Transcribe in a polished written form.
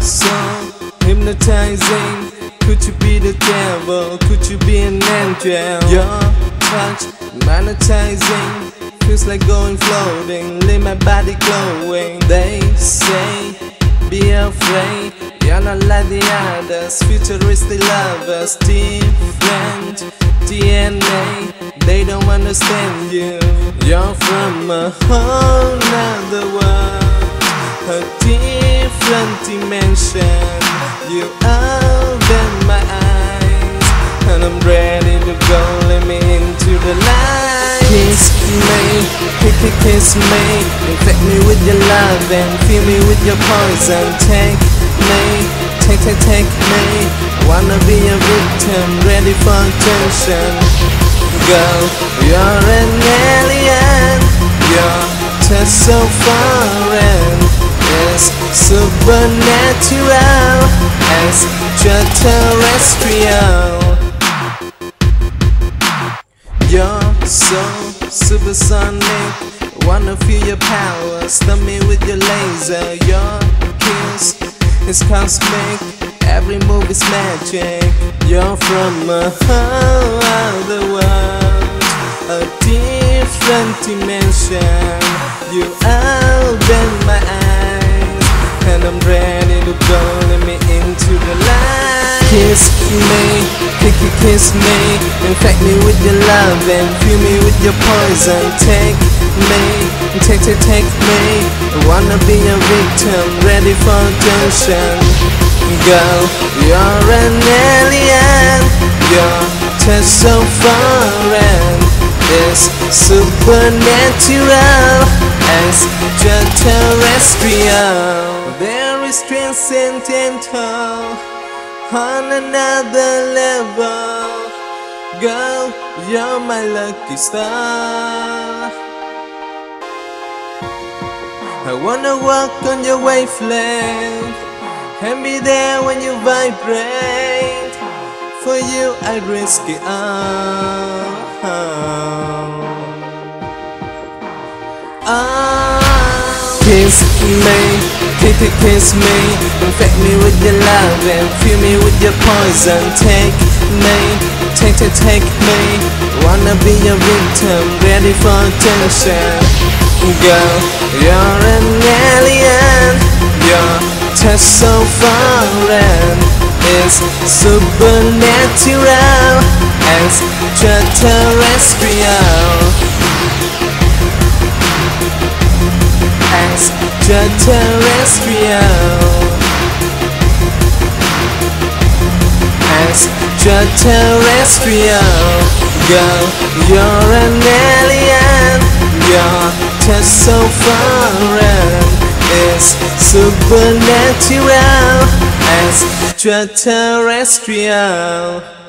so hypnotizing. Could you be the devil? Could you be an angel? Your touch magnetizing, feels like going floating, leave my body glowing. They say, be afraid, you're not like the others. Futuristic lovers, different DNA. They don't understand you. You're from a whole nother world, a different dimension. You open my eyes, and I'm ready to go. Let me into the light. Kiss me, kiss me, infect me with your love and fill me with your poison. Take me, take me. I wanna be a victim, ready for attention. Girl, you're an alien. Your touch so foreign, it's supernatural, extraterrestrial. You're so supersonic, wanna feel your power, stun me with your laser. Your kiss is cosmic, every move is magic. You're from a whole other world, a different dimension. You open my eyes, and I'm ready to go. Let me into the light. Kiss me, kiss me, infect me with your love and fill me with your poison. Take me, take me. I wanna be a victim, ready for attention. Girl, you're an alien. Your touch so foreign, it's supernatural, extraterrestrial. Very transcendental, on another level. Girl, you're my lucky star. I wanna walk on your wavelength and be there when you vibrate. For you I'd risk it all. Kiss me, kiss me, infect me with your love and fill me with your poison. Take me, take me. Wanna be a victim, ready for attention. Girl, you're an alien. Your touch so foreign, it's supernatural, extraterrestrial, extraterrestrial, extraterrestrial. Girl, you're an alien. Your touch so foreign, it's supernatural, extraterrestrial.